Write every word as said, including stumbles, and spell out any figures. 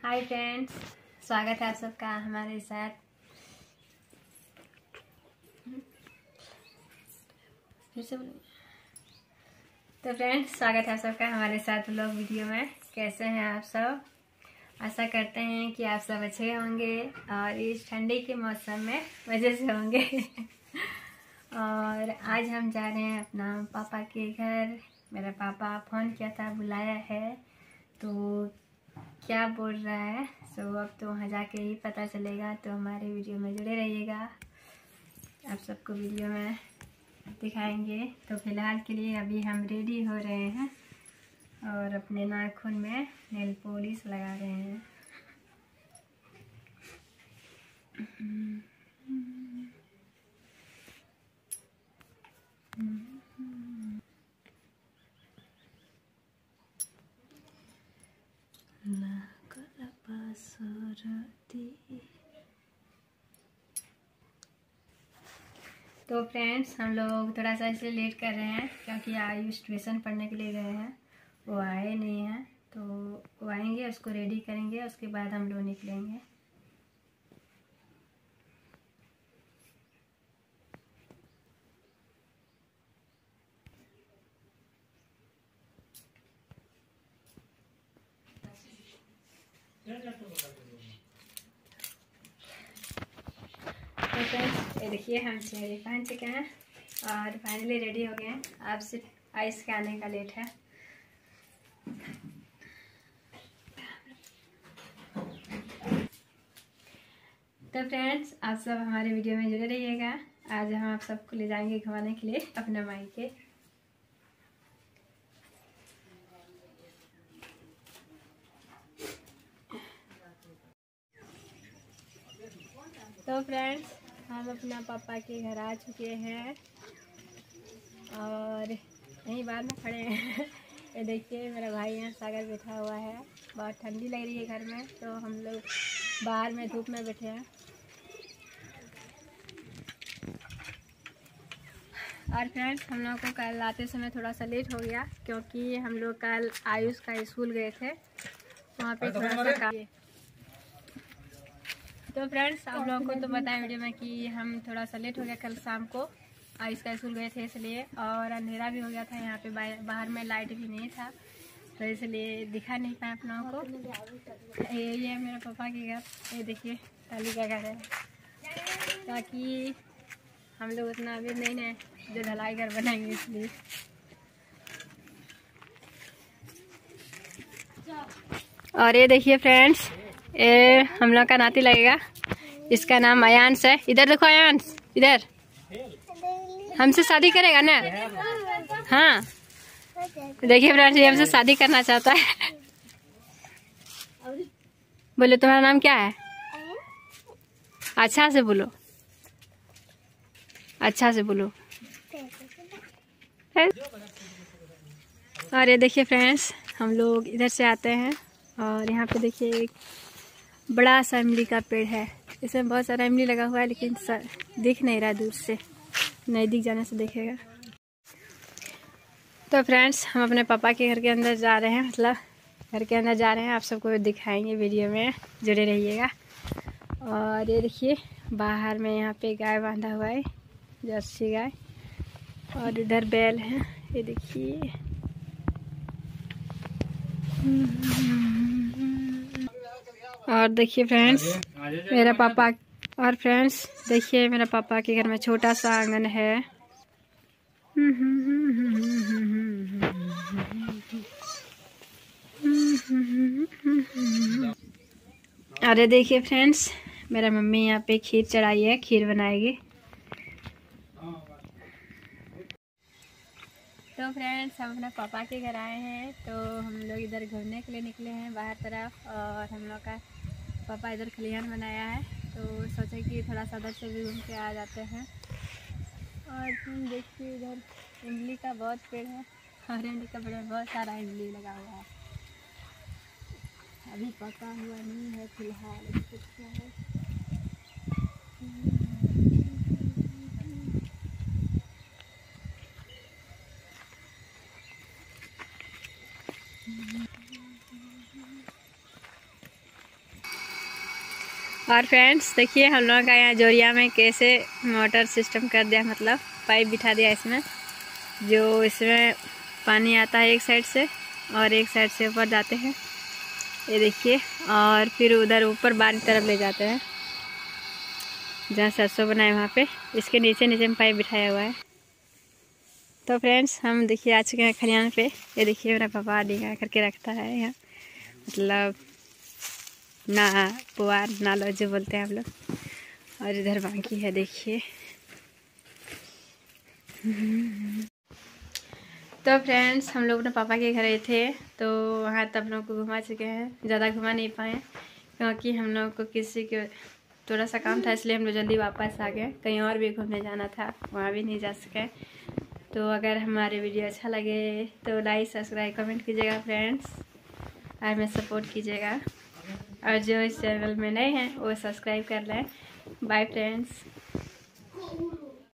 Hi friends, स्वागत है आप सबका हमारे साथ। फिर से बोलिए। तो फ्रेंड्स, स्वागत है आप सबका हमारे साथ व्लॉग वीडियो में। कैसे हैं आप सब? आशा करते हैं कि आप सब अच्छे होंगे और इस ठंडी के मौसम में मज़े से होंगे। और आज हम जा रहे हैं अपना पापा के घर। मेरा पापा फ़ोन किया था, बुलाया है, तो क्या बोल रहा है सो अब तो वहाँ जाके ही पता चलेगा। तो हमारे वीडियो में जुड़े रहिएगा, आप सबको वीडियो में दिखाएंगे। तो फिलहाल के लिए अभी हम रेडी हो रहे हैं और अपने नाखून में नेल पॉलिश लगा रहे हैं। तो फ्रेंड्स, हम लोग थोड़ा सा इसलिए लेट कर रहे हैं क्योंकि आयुष ट्यूशन पढ़ने के लिए गए हैं, वो आए नहीं हैं। तो वो आएंगे, उसको रेडी करेंगे, उसके बाद हम लोग निकलेंगे। तो फ्रेंड्स, ये देखिए हम चेहरे पहन चुके हैं और फाइनली रेडी हो गए हैं। अब सिर्फ आइस के आने का लेट है। तो फ्रेंड्स, आप सब हमारे वीडियो में जुड़े रहिएगा। आज हम आप सबको ले जाएंगे घुमाने के लिए अपने मायके। तो फ्रेंड्स, हम अपना पापा के घर आ चुके हैं और यहीं बाहर में खड़े हैं। ये देखिए मेरा भाई यहाँ सागर बैठा हुआ है। बहुत ठंडी लग रही है घर में, तो हम लोग बाहर में धूप में बैठे हैं। और फ्रेंड्स, हम लोग को कल आते समय थोड़ा सा लेट हो गया क्योंकि हम लोग कल आयुष का स्कूल गए थे, वहाँ पे थोड़ा सा काम। तो फ्रेंड्स, आप लोगों को तो बताएं वीडियो में कि हम थोड़ा सा लेट हो गया कल शाम को, आयुष का स्कूल गए थे इसलिए। और अंधेरा भी हो गया था, यहाँ पे बाहर में लाइट भी नहीं था, तो इसलिए दिखा नहीं पाए आप लोगों को। ये ये मेरा पापा के घर, ये देखिए टाली का घर है, ताकि हम लोग उतना अभी नहीं है जो ढलाई घर बनाएंगे इसलिए। और ये देखिए फ्रेंड्स, ये हम लोग का नाती लगेगा, इसका नाम अयांश है। इधर देखो अयांश, इधर हमसे शादी करेगा ना? हाँ, देखिए फ्रेंड्स, ये हमसे शादी करना चाहता है। बोलो तुम्हारा नाम क्या है? अच्छा से बोलो, अच्छा से बोलो। और ये देखिए फ्रेंड्स, हम लोग इधर से आते हैं और यहाँ पे देखिए एक बड़ा सा इमली का पेड़ है। इसमें बहुत सारा इमली लगा हुआ है, लेकिन दिख नहीं रहा, दूर से नज़दीक जाने से दिखेगा। तो फ्रेंड्स, हम अपने पापा के घर के अंदर जा रहे हैं, मतलब घर के अंदर जा रहे हैं। आप सबको दिखाएंगे, वीडियो में जुड़े रहिएगा। और ये देखिए बाहर में यहाँ पे गाय बांधा हुआ है, जर्सी गाय, और इधर बैल है, ये देखिए। और देखिए फ्रेंड्स मेरा पापा, और फ्रेंड्स देखिए मेरा पापा के घर में छोटा सा आंगन है। अरे देखिए फ्रेंड्स, मेरा मम्मी यहाँ पे खीर चढ़ाई है, खीर बनाएगी। तो फ्रेंड्स, हम अपने पापा के घर आए हैं, तो हम लोग इधर घूमने के लिए निकले हैं बाहर तरफ। और हम लोग का पापा इधर खलिहान बनाया है, तो सोचे कि थोड़ा सा उधर से भी घूम के आ जाते हैं। और तुम देखिए इधर इमली का बहुत पेड़ है, और इमली का पेड़ में बहुत सारा इमली लगा हुआ है। अभी पका हुआ नहीं है फिलहाल, अच्छा है। और फ्रेंड्स देखिए हम लोगों का यहाँ जोरिया में कैसे मोटर सिस्टम कर दिया, मतलब पाइप बिठा दिया इसमें, जो इसमें पानी आता है एक साइड से और एक साइड से ऊपर जाते हैं, ये देखिए, और फिर उधर ऊपर बाहर की तरफ ले जाते हैं जहाँ सरसों बनाए वहाँ पे। इसके नीचे नीचे में पाइप बिठाया हुआ है। तो फ्रेंड्स हम देखिए आ चुके हैं खलियान पे। ये देखिए मेरा पापा डिगा करके रखता है यहाँ, मतलब ना पुआर नालो जो बोलते हैं हम लोग। और इधर बाकी है देखिए। तो फ्रेंड्स हम लोग अपने पापा के घर आए थे, तो वहाँ तब लोग को घुमा चुके हैं, ज़्यादा घुमा नहीं पाए क्योंकि हम लोग को किसी के थोड़ा सा काम था, इसलिए हम लोग जल्दी वापस आ गए। कहीं और भी घूमने जाना था, वहाँ भी नहीं जा सके। तो अगर हमारे वीडियो अच्छा लगे तो लाइक सब्सक्राइब कमेंट कीजिएगा फ्रेंड्स, और हमें सपोर्ट कीजिएगा। और जो इस चैनल में नए हैं वो सब्सक्राइब कर लें। Bye friends.